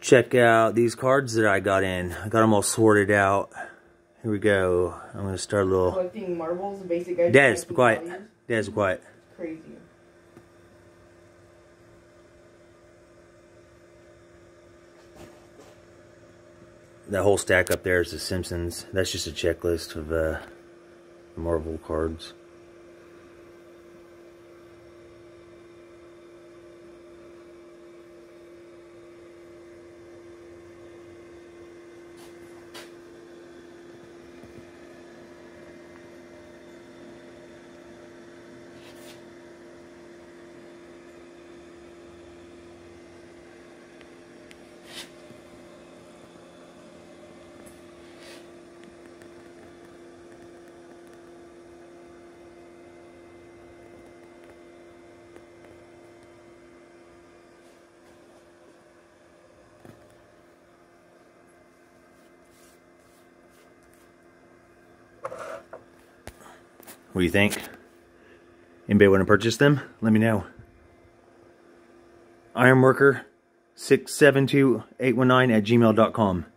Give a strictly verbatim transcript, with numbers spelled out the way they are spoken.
check out these cards that I got in. I got them all sorted out. Here we go. I'm going to start a little... Collecting marbles, basic guys. Des, be quiet. Des, be quiet. Crazy. That whole stack up there is the Simpsons. That's just a checklist of uh, Marvel cards. What do you think? Anybody want to purchase them? Let me know. Ironworker six seven two eight one nine at gmail dot com.